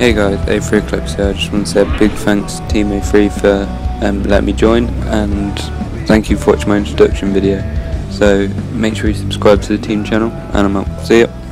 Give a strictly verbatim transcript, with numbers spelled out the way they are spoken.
Hey guys, A three Eclipse here. I just want to say a big thanks to Team A three for um, letting me join, and thank you for watching my introduction video. So make sure you subscribe to the team channel, and I'm out. See ya.